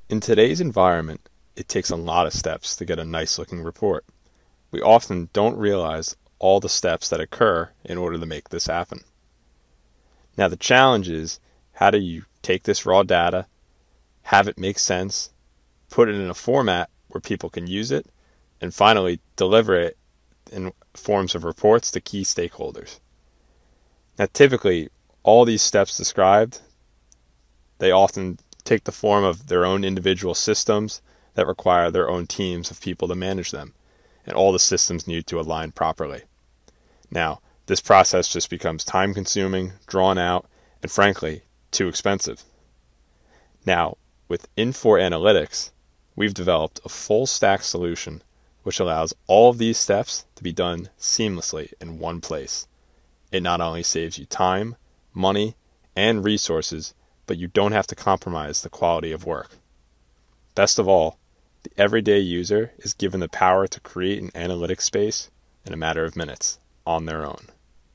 In today's environment, it takes a lot of steps to get a nice looking report. We often don't realize all the steps that occur in order to make this happen. Now the challenge is, how do you take this raw data, have it make sense, put it in a format where people can use it, and finally deliver it in forms of reports to key stakeholders. Now typically, all these steps described, they often take the form of their own individual systems that require their own teams of people to manage them, and all the systems need to align properly. Now, this process just becomes time-consuming, drawn out, and frankly, too expensive. Now, with Infor Analytics, we've developed a full-stack solution which allows all of these steps to be done seamlessly in one place. It not only saves you time, money, and resources, but you don't have to compromise the quality of work. Best of all, the everyday user is given the power to create an analytics space in a matter of minutes on their own.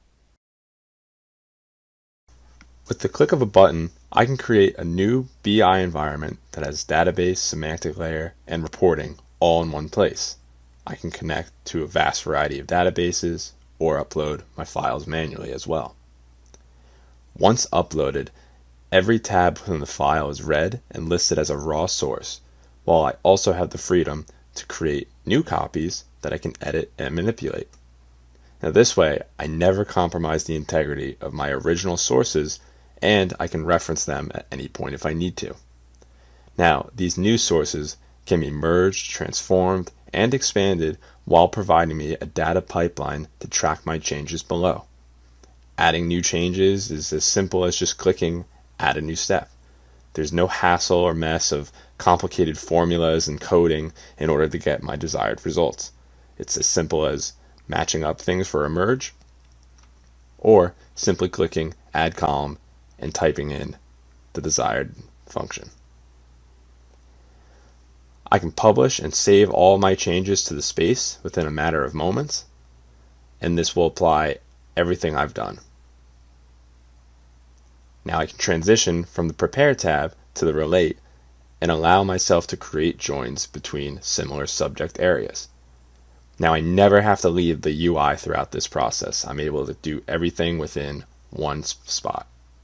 With the click of a button, I can create a new BI environment that has database, semantic layer, and reporting all in one place. I can connect to a vast variety of databases or upload my files manually as well. Once uploaded, every tab within the file is read and listed as a raw source, while I also have the freedom to create new copies that I can edit and manipulate. Now this way, I never compromise the integrity of my original sources, and I can reference them at any point if I need to. Now, these new sources can be merged, transformed, and expanded while providing me a data pipeline to track my changes below. Adding new changes is as simple as just clicking Add a new step. There's no hassle or mess of complicated formulas and coding in order to get my desired results. It's as simple as matching up things for a merge, or simply clicking Add column and typing in the desired function. I can publish and save all my changes to the space within a matter of moments, and this will apply everything I've done. Now I can transition from the Prepare tab to the Relate and allow myself to create joins between similar subject areas. Now I never have to leave the UI throughout this process. I'm able to do everything within one spot.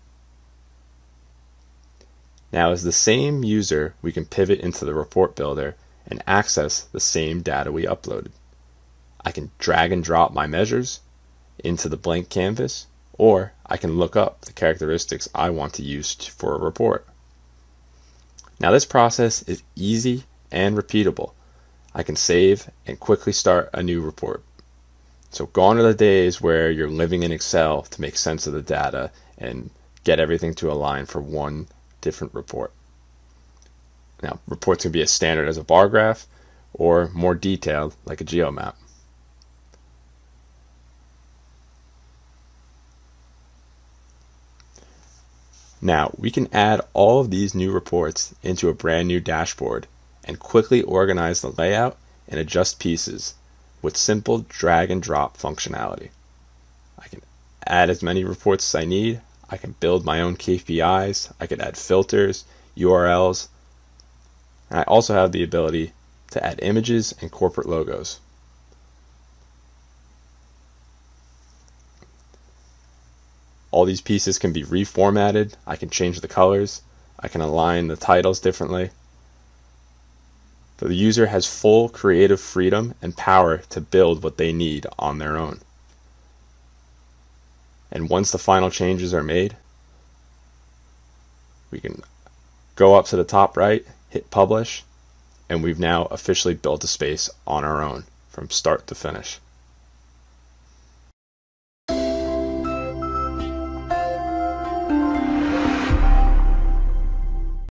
Now as the same user, we can pivot into the report builder and access the same data we uploaded. I can drag and drop my measures into the blank canvas, or I can look up the characteristics I want to use for a report. Now this process is easy and repeatable. I can save and quickly start a new report. So gone are the days where you're living in Excel to make sense of the data and get everything to align for one different report. Now, reports can be as standard as a bar graph or more detailed like a geomap. Now, we can add all of these new reports into a brand new dashboard and quickly organize the layout and adjust pieces with simple drag and drop functionality. I can add as many reports as I need. I can build my own KPIs. I can add filters, URLs, and I also have the ability to add images and corporate logos. All these pieces can be reformatted. I can change the colors. I can align the titles differently. So the user has full creative freedom and power to build what they need on their own. And once the final changes are made, we can go up to the top right, hit publish, and we've now officially built a space on our own from start to finish.